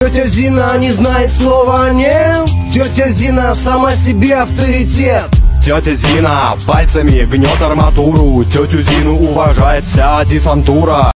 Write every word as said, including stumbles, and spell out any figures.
Тетя Зина не знает слова «нет». Тетя Зина сама себе авторитет. Тетя Зина пальцами гнет арматуру. Тетю Зину уважает вся десантура.